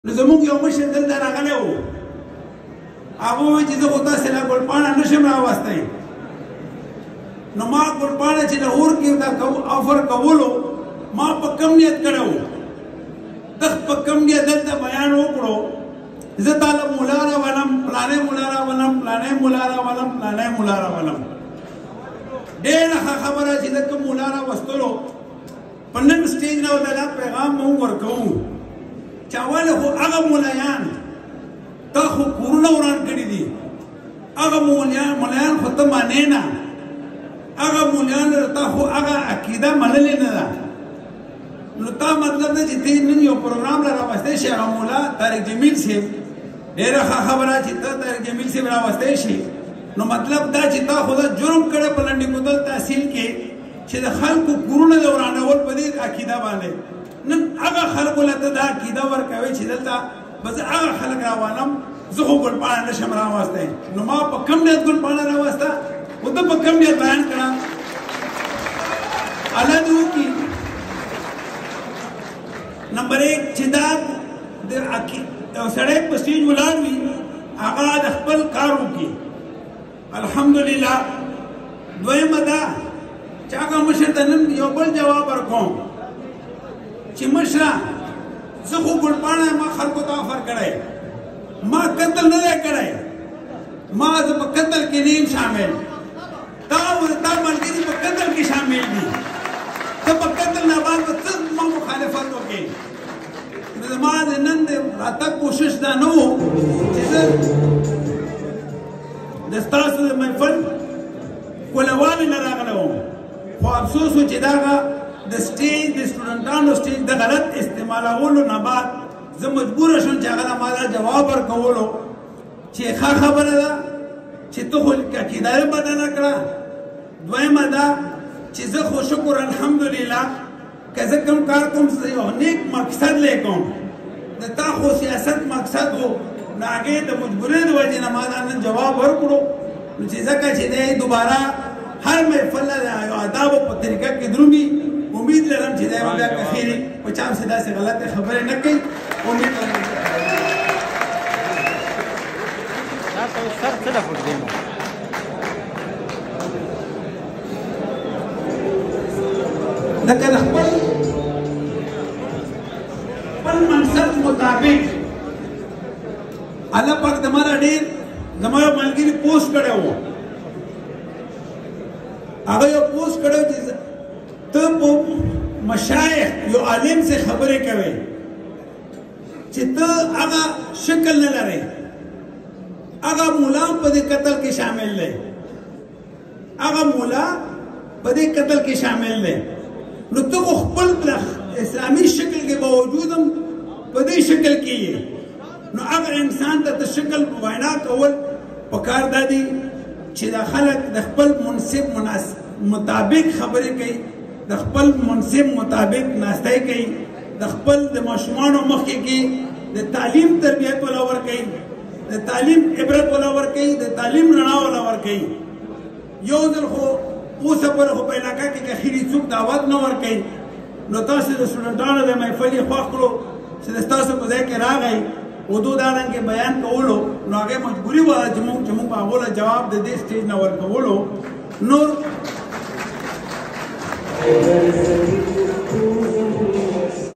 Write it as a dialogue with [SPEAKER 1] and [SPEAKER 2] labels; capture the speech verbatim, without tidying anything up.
[SPEAKER 1] زموږ یو مشر دلته راغلی و هغه وویل چې زه خو تاسې له ګلپاڼه نشم راوستی نو ما ګلپاڼه چې لاهور کې دا افر کولو ما په کم نیت کړی و ده په کم نیت دلته بیان وکړو زه تاله مولا راولم پلانې مولا راولم پلانې مولا راولم پلانې مولا راولم ډېره ښه خبره چې د کوم مولا راوستلو په نن سټیج نه ورته دا پیغام به هم ورکوو چې اول خو هغه مولایان تا خو کورونه وران کړي دي هغه مولایان مولایان خو ته مانې نه هغه مولایان تا خو هغه عقیده منلې نه ده نو تا مطلب ده چې ته نن یو پروګرام لا راوستی شي هغه مولا طارق جمیل صاحب ډېره ښه خبره چې ته طارق جمیل صاحب راوستی شي نو مطلب دا چې تا خو دا جرم کړی په لنډې کوتل تحصیل کې چې د خلکو کورونه د ورانول په دې عقیده باندې نن هغه خلکو له ته دا عقیده ورکوي چې دلته بس هغه خلک راوالم زه خو ګلپاڼه نشم راوستی نو ما په کم نیت ګلپاڼه راوسته خو ته په کم نیت بیان کړه الله دې وکړي نمبر ایک چې دا د سړی په سټیج ولاړ وي هغه د خپل کار وکړي الحمدلله دویمه دا چې هغه مشر ته نن یو بل جواب ورکوم چې مشره زه خو ګلپاڼه ما خلکو ته افر کړی ما قتل نه دی کړی ما زه په قتل کې نه یم شامل تا او تا ملګري په قتل کې شامل دي ته په قتل نه باندې ته ما مخالفت وکړې نو زما د نن د راتګ کوشش دا نه و چې زه د ستاسو د محفل کولوالې نه راغلی وم خو افسوس و چې دغه د سټیج د سټوډنټانو سټیج د غلط استعمالولو نه بعد زه مجبوره شوم چې هغه ما دا جواب ورکولو چې ښه خبره ده چې ته خو عقیده یې بدله کړه دویمه دا چې زه خو شکر الحمدلله که زه کوم کار کوم یو نیک مقصد لی کوم د تا خو سیاست مقصد و نو هغې د مجبورۍ د وجې نه ما دا نن جواب ورکړو نو چې ځکه چې دی دوباره هر محفل د یو آدابو په طریقه کې درومي امید لرم چې دی به بیا که خیرې په چا پسې داسې غلطې خبرې نه کوي امید لرم لکه د خپل خپل منصب مطابق الله پاک زماره ډېر زما یو ملګري پوسټ کړی و هغه یو پوسټ کړی و چې ته په مشایخ یو عالم سے خبرې کوي چې ته هغه شکل نه لرې هغه مولا په دې قتل کې شامل دی هغه مولا په دې قتل کې شامل دی نو ته خو خپل اسلامي شکل کې باوجود هم په دې شکل کې یې نو هغه انسان ته د شکل وینا کول پکار دا دي چې دا خلک د خپل منصب مطابق خبرې کوي د خپل منصب مطابق ناستی کوي د خپل د ماشومانو مخکې کې د تعلیم تربیت ولا ورکوي د تعلیم عبرت ولا ورکوي د تعلیم رڼا ولا ورکوي یو ځل خو اوسه پورې خو په علاقه کې که خیري څوک دعوت نه ورکوي نو تاسو د سټوډنټانو د محفل یې خوښ کړو چې د ستاسو په ځای کې راغی اردو دا رنګې بیان کولو نو هغې مجبوري وه چې موږ چې موږ په هغو له جواب د دې سټیج نه ورکولو نور